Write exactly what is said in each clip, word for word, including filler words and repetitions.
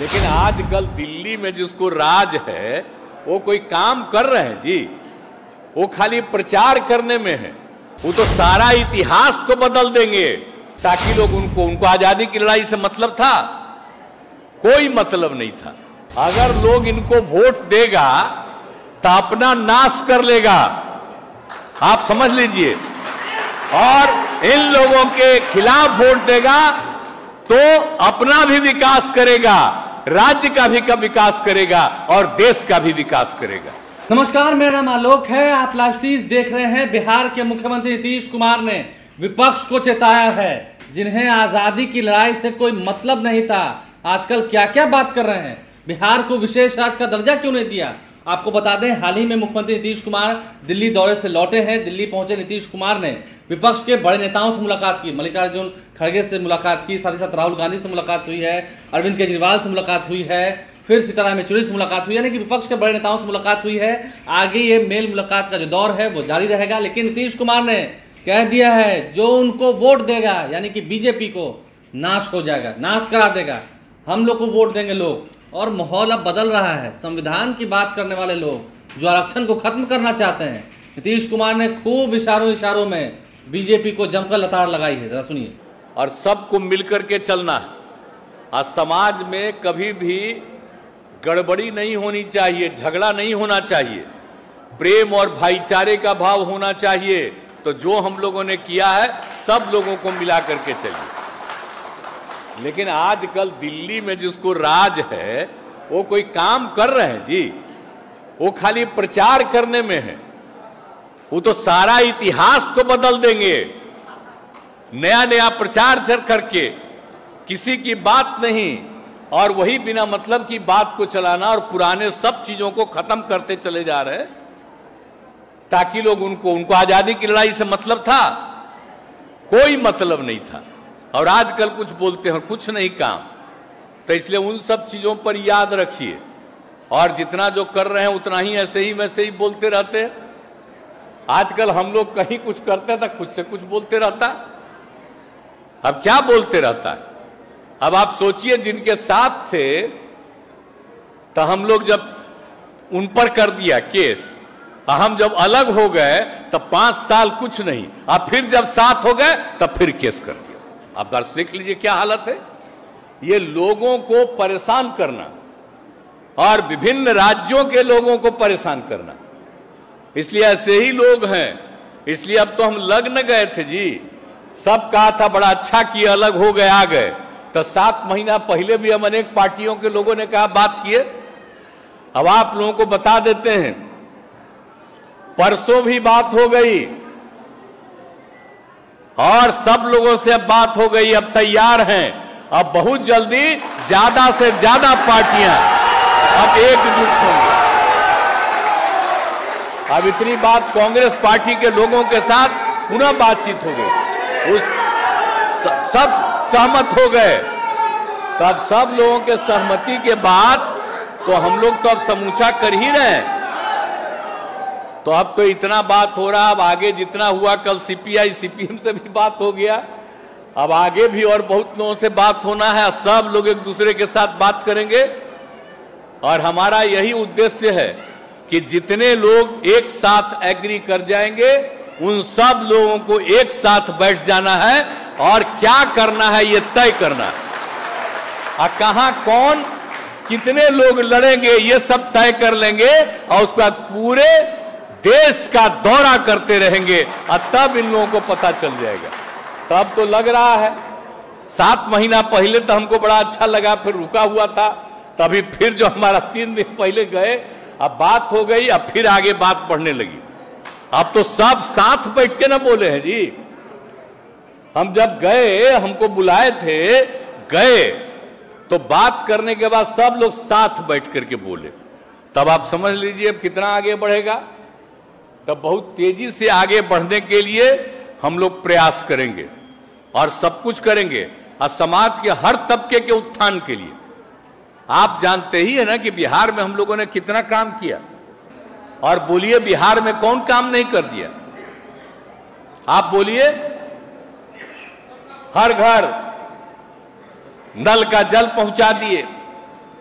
लेकिन आजकल दिल्ली में जिसको राज है वो कोई काम कर रहे हैं जी, वो खाली प्रचार करने में है। वो तो सारा इतिहास को बदल देंगे ताकि लोग उनको उनको आजादी की लड़ाई से मतलब था? कोई मतलब नहीं था। अगर लोग इनको वोट देगा तो अपना नाश कर लेगा, आप समझ लीजिए। और इन लोगों के खिलाफ वोट देगा तो अपना भी विकास करेगा, राज्य का भी का विकास करेगा और देश का भी विकास करेगा। नमस्कार, मेरा नाम आलोक है। आप लाइव स्ट्रीम देख रहे हैं। बिहार के मुख्यमंत्री नीतीश कुमार ने विपक्ष को चेताया है, जिन्हें आजादी की लड़ाई से कोई मतलब नहीं था। आजकल क्या क्या बात कर रहे हैं, बिहार को विशेष राज्य का दर्जा क्यों नहीं दिया। आपको बता दें, हाल ही में मुख्यमंत्री नीतीश कुमार दिल्ली दौरे से लौटे हैं। दिल्ली पहुंचे नीतीश कुमार ने विपक्ष के बड़े नेताओं से मुलाकात की, मल्लिकार्जुन खड़गे से मुलाकात की, साथ ही साथ राहुल गांधी से मुलाकात हुई है, अरविंद केजरीवाल से मुलाकात हुई है, फिर सीताराम येचुरी से मुलाकात हुई, यानी कि विपक्ष के बड़े नेताओं से मुलाकात हुई है। आगे ये मेल मुलाकात का जो दौर है वो जारी रहेगा। लेकिन नीतीश कुमार ने कह दिया है, जो उनको वोट देगा यानी कि बीजेपी को नाश हो जाएगा, नाश करा देगा। हम लोग को वोट देंगे लोग। और माहौल अब बदल रहा है। संविधान की बात करने वाले लोग जो आरक्षण को खत्म करना चाहते हैं, नीतीश कुमार ने खूब इशारों इशारों में बीजेपी को जमकर लताड़ लगाई है। जरा सुनिए। और सबको मिलकर के चलना है। आज समाज में कभी भी गड़बड़ी नहीं होनी चाहिए, झगड़ा नहीं होना चाहिए, प्रेम और भाईचारे का भाव होना चाहिए। तो जो हम लोगों ने किया है, सब लोगों को मिला करके चलिए। लेकिन आजकल दिल्ली में जिसको राज है वो कोई काम कर रहे हैं जी, वो खाली प्रचार करने में है। वो तो सारा इतिहास को बदल देंगे, नया नया प्रचार करके, किसी की बात नहीं, और वही बिना मतलब की बात को चलाना और पुराने सब चीजों को खत्म करते चले जा रहे, ताकि लोग उनको उनको आजादी की लड़ाई से मतलब था? कोई मतलब नहीं था। और आजकल कुछ बोलते हैं, कुछ नहीं काम। तो इसलिए उन सब चीजों पर याद रखिए, और जितना जो कर रहे हैं उतना ही ऐसे ही वैसे ही बोलते रहते हैं। आजकल हम लोग कहीं कुछ करते तो कुछ से कुछ बोलते रहता, अब क्या बोलते रहता है। अब आप सोचिए, जिनके साथ थे तो हम लोग जब उन पर कर दिया केस, हम जब अलग हो गए तो पांच साल कुछ नहीं, अब फिर जब साथ हो गए तब फिर केस कर दिया। आप दर्शक देख लीजिए क्या हालत है। ये लोगों को परेशान करना और विभिन्न राज्यों के लोगों को परेशान करना, इसलिए ऐसे ही लोग हैं। इसलिए अब तो हम लग न गए थे जी, सब कहा था बड़ा अच्छा किया, अलग हो गए, आ गए। तो सात महीना पहले भी हम अनेक पार्टियों के लोगों ने कहा बात किए। अब आप लोगों को बता देते हैं, परसों भी बात हो गई और सब लोगों से अब बात हो गई, अब तैयार हैं। अब बहुत जल्दी ज्यादा से ज्यादा पार्टियां अब एकजुट होंगी। अब इतनी बात कांग्रेस पार्टी के लोगों के साथ पुनः बातचीत हो गई, उस सब सहमत हो गए। तो अब सब लोगों के सहमति के बाद तो हम लोग तो अब समूचा कर ही रहे हैं। तो अब तो इतना बात हो रहा, अब आगे जितना हुआ, कल सीपीआई सीपीएम से भी बात हो गया, अब आगे भी और बहुत लोगों से बात होना है। सब लोग एक दूसरे के साथ बात करेंगे और हमारा यही उद्देश्य है कि जितने लोग एक साथ एग्री कर जाएंगे, उन सब लोगों को एक साथ बैठ जाना है और क्या करना है ये तय करना है। और कहां कौन कितने लोग लड़ेंगे ये सब तय कर लेंगे, और उसके बाद पूरे देश का दौरा करते रहेंगे और तब इन लोगों को पता चल जाएगा। तब तो लग रहा है, सात महीना पहले तो हमको बड़ा अच्छा लगा, फिर रुका हुआ था, तभी फिर जो हमारा तीन दिन पहले गए, अब बात हो गई, अब फिर आगे बात बढ़ने लगी। अब तो सब साथ बैठ के ना बोले हैं जी। हम जब गए, हमको बुलाए थे, गए तो बात करने के बाद सब लोग साथ बैठ करके बोले। तब आप समझ लीजिए अब कितना आगे बढ़ेगा। तब बहुत तेजी से आगे बढ़ने के लिए हम लोग प्रयास करेंगे और सब कुछ करेंगे, और समाज के हर तबके के उत्थान के लिए। आप जानते ही है ना कि बिहार में हम लोगों ने कितना काम किया, और बोलिए बिहार में कौन काम नहीं कर दिया। आप बोलिए, हर घर नल का जल पहुंचा दिए,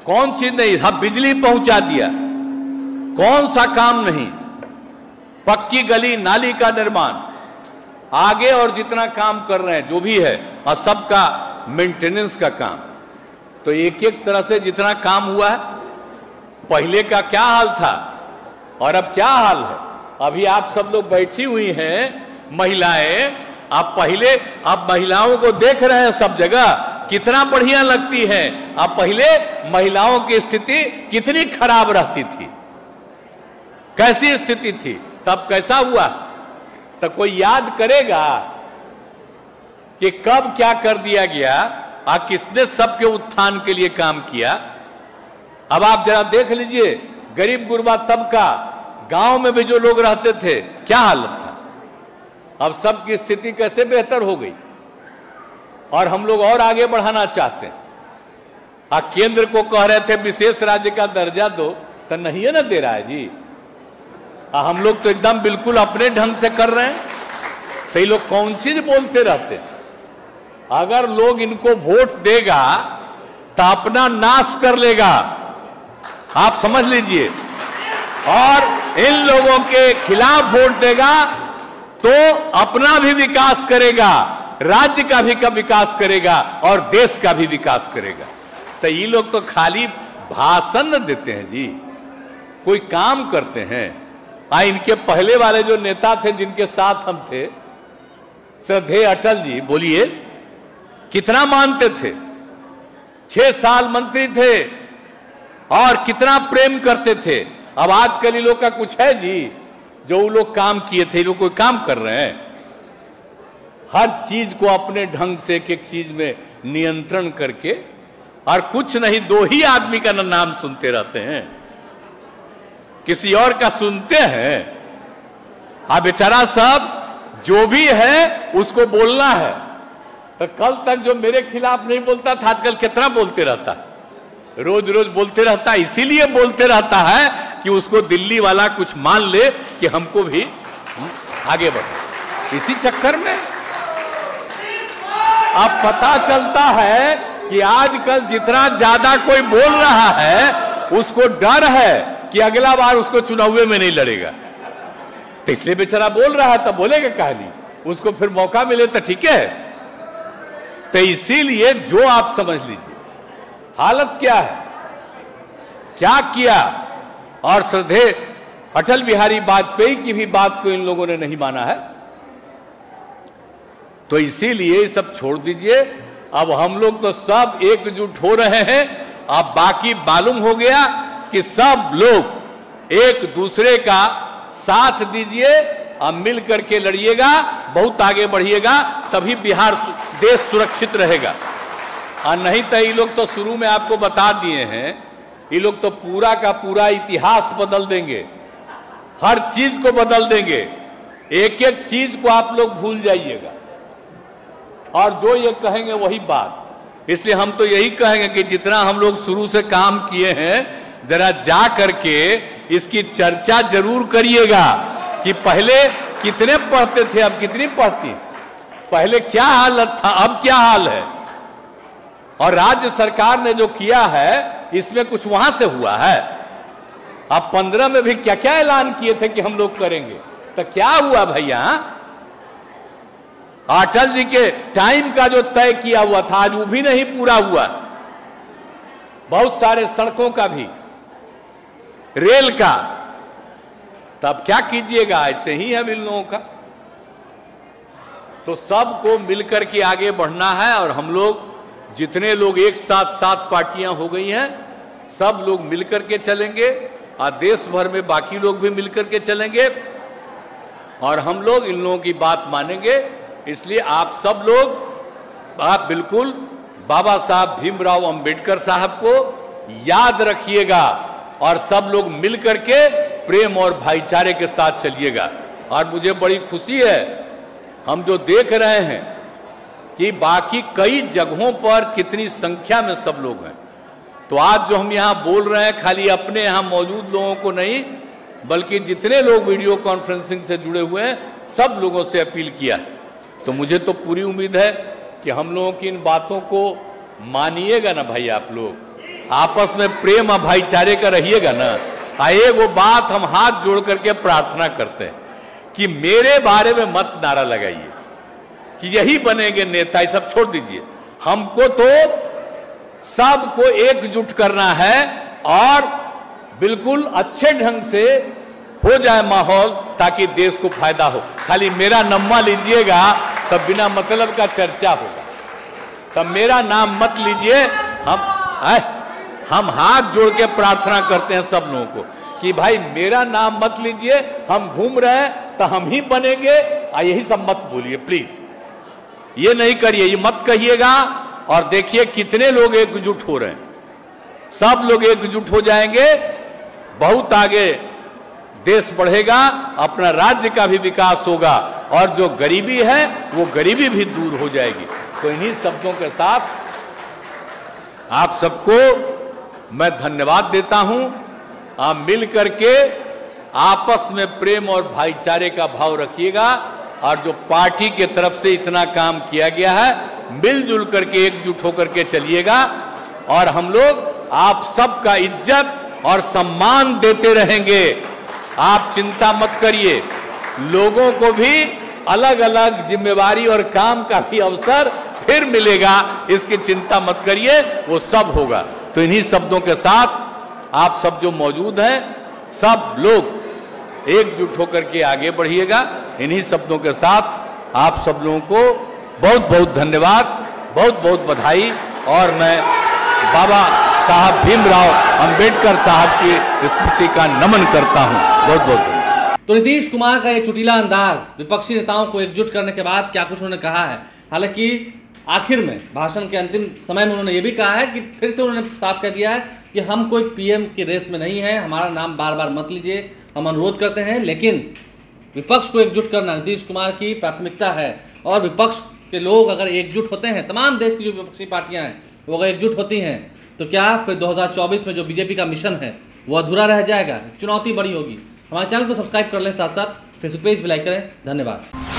कौन चीज नहीं? हाँ, बिजली पहुंचा दिया। कौन सा काम नहीं? पक्की गली नाली का निर्माण आगे, और जितना काम कर रहे हैं जो भी है, और सबका मेंटेनेंस का काम। तो एक एक तरह से जितना काम हुआ है, पहले का क्या हाल था और अब क्या हाल है। अभी आप सब लोग बैठी हुई हैं महिलाएं, आप पहले आप महिलाओं को देख रहे हैं सब जगह, कितना बढ़िया लगती है। अब पहले महिलाओं की स्थिति कितनी खराब रहती थी, कैसी स्थिति थी, तब कैसा हुआ। तो कोई याद करेगा कि कब क्या कर दिया गया और किसने सबके उत्थान के लिए काम किया। अब आप जरा देख लीजिए, गरीब गुरबा तबका, गांव में भी जो लोग रहते थे, क्या हालत था। अब सबकी स्थिति कैसे बेहतर हो गई, और हम लोग और आगे बढ़ाना चाहते हैं। आ केंद्र को कह रहे थे विशेष राज्य का दर्जा दो, तो नहीं है ना दे रहा है जी। आ हम लोग तो एकदम बिल्कुल अपने ढंग से कर रहे हैं। तो ये लोग कौन चीज बोलते रहते हैं। अगर लोग इनको वोट देगा तो अपना नाश कर लेगा, आप समझ लीजिए। और इन लोगों के खिलाफ वोट देगा तो अपना भी विकास करेगा, राज्य का भी का विकास करेगा, और देश का भी विकास करेगा। तो ये लोग तो खाली भाषण देते हैं जी, कोई काम करते हैं। आ इनके पहले वाले जो नेता थे जिनके साथ हम थे, श्रद्धेय अटल जी, बोलिए कितना मानते थे। छह साल मंत्री थे और कितना प्रेम करते थे। अब आजकल ये लोग का कुछ है जी जो वो लोग काम किए थे, ये लोग कोई काम कर रहे हैं। हर चीज को अपने ढंग से एक एक चीज में नियंत्रण करके, और कुछ नहीं, दो ही आदमी का नाम सुनते रहते हैं, किसी और का सुनते हैं। हाँ, बेचारा सब जो भी है उसको बोलना है। तो कल तक जो मेरे खिलाफ नहीं बोलता था, आजकल कितना बोलते रहता है, रोज रोज बोलते रहता है। इसीलिए बोलते रहता है कि उसको दिल्ली वाला कुछ मान ले कि हमको भी आगे बढ़े। इसी चक्कर में अब पता चलता है कि आजकल जितना ज्यादा कोई बोल रहा है, उसको डर है कि अगला बार उसको चुनाव में नहीं लड़ेगा। तो इसलिए बेचारा बोल रहा है, तब बोलेगा कहानी, उसको फिर मौका मिले तो ठीक है। तो इसीलिए जो आप समझ लीजिए हालत क्या है, क्या किया। और श्रद्धेय अटल बिहारी वाजपेयी की भी बात को इन लोगों ने नहीं माना है। तो इसीलिए सब छोड़ दीजिए। अब हम लोग तो सब एकजुट हो रहे हैं। अब बाकी मालूम हो गया कि सब लोग एक दूसरे का साथ दीजिए, अब मिल करके लड़िएगा, बहुत आगे बढ़िएगा, तभी बिहार देश सुरक्षित रहेगा। और नहीं तो ये लोग तो शुरू में आपको बता दिए हैं, ये लोग तो पूरा का पूरा इतिहास बदल देंगे, हर चीज को बदल देंगे, एक एक चीज को आप लोग भूल जाइएगा, और जो ये कहेंगे वही बात। इसलिए हम तो यही कहेंगे कि जितना हम लोग शुरू से काम किए हैं, जरा जा करके इसकी चर्चा जरूर करिएगा कि पहले कितने पढ़ते थे, अब कितनी पढ़ती, पहले क्या हालत था, अब क्या हाल है। और राज्य सरकार ने जो किया है, इसमें कुछ वहां से हुआ है। अब पंद्रह में भी क्या क्या ऐलान किए थे कि हम लोग करेंगे, तो क्या हुआ भैया। अटल जी के टाइम का जो तय किया हुआ था, आज वो भी नहीं पूरा हुआ। बहुत सारे सड़कों का भी, रेल का, तब क्या कीजिएगा। ऐसे ही है इन लोगों का। तो सबको मिलकर के आगे बढ़ना है। और हम लोग जितने लोग एक साथ सात पार्टियां हो गई हैं, सब लोग मिलकर के चलेंगे, और देश भर में बाकी लोग भी मिलकर के चलेंगे, और हम लोग इन लोगों की बात मानेंगे। इसलिए आप सब लोग आप बिल्कुल बाबा साहब भीमराव अंबेडकर साहब को याद रखिएगा, और सब लोग मिलकर के प्रेम और भाईचारे के साथ चलिएगा। और मुझे बड़ी खुशी है, हम जो देख रहे हैं कि बाकी कई जगहों पर कितनी संख्या में सब लोग हैं। तो आज जो हम यहाँ बोल रहे हैं, खाली अपने यहाँ मौजूद लोगों को नहीं, बल्कि जितने लोग वीडियो कॉन्फ्रेंसिंग से जुड़े हुए हैं, सब लोगों से अपील किया। तो मुझे तो पूरी उम्मीद है कि हम लोगों की इन बातों को मानिएगा ना भाई आप लोग। आपस में प्रेम और भाईचारे का रहिएगा ना। आए वो बात हम हाथ जोड़ करके प्रार्थना करते हैं कि मेरे बारे में मत नारा लगाइए कि यही बनेंगे नेता, ये सब छोड़ दीजिए। हमको तो सबको एकजुट करना है और बिल्कुल अच्छे ढंग से हो जाए माहौल ताकि देश को फायदा हो। खाली मेरा नम्मा लीजिएगा तब बिना मतलब का चर्चा होगा, तब मेरा नाम मत लीजिए। हम आए, हम हाथ जोड़ के प्रार्थना करते हैं सब लोगों को कि भाई मेरा नाम मत लीजिए, हम घूम रहे हैं तो हम ही बनेंगे, और यही सब मत बोलिए प्लीज, ये नहीं करिए, ये मत कहिएगा। और देखिए कितने लोग एकजुट हो रहे हैं, सब लोग एकजुट हो जाएंगे, बहुत आगे देश बढ़ेगा, अपना राज्य का भी विकास होगा और जो गरीबी है वो गरीबी भी दूर हो जाएगी। तो इन्हीं शब्दों के साथ आप सबको मैं धन्यवाद देता हूं। आप मिल करके आपस में प्रेम और भाईचारे का भाव रखिएगा, और जो पार्टी के तरफ से इतना काम किया गया है मिलजुल करके एकजुट होकर के चलिएगा, और हम लोग आप सबका इज्जत और सम्मान देते रहेंगे। आप चिंता मत करिए, लोगों को भी अलग अलग जिम्मेवारी और काम का भी अवसर फिर मिलेगा, इसकी चिंता मत करिए, वो सब होगा। तो इन्हीं शब्दों के साथ आप सब जो मौजूद हैं सब लोग एकजुट होकर के आगे बढ़िएगा। इन्हीं शब्दों के साथ आप सब लोगों को बहुत बहुत धन्यवाद, बहुत बहुत बधाई, और मैं बाबा साहब भीमराव अंबेडकर साहब की स्मृति का नमन करता हूं। बहुत बहुत धन्यवाद। तो नीतीश कुमार का ये चुटीला अंदाज, विपक्षी नेताओं को एकजुट करने के बाद क्या कुछ उन्होंने कहा है। हालांकि आखिर में भाषण के अंतिम समय में उन्होंने ये भी कहा है कि फिर से उन्होंने साफ कह दिया है कि हम कोई पीएम की रेस में नहीं है, हमारा नाम बार बार मत लीजिए, हम अनुरोध करते हैं। लेकिन विपक्ष को एकजुट करना नीतीश कुमार की प्राथमिकता है, और विपक्ष के लोग अगर एकजुट होते हैं, तमाम देश की जो विपक्षी पार्टियां हैं वो अगर एकजुट होती हैं, तो क्या फिर दो हज़ार चौबीस में जो बीजेपी का मिशन है वो अधूरा रह जाएगा? चुनौती बड़ी होगी। हमारे चैनल को सब्सक्राइब कर लें, साथ साथ फेसबुक पेज भी लाइक करें। धन्यवाद।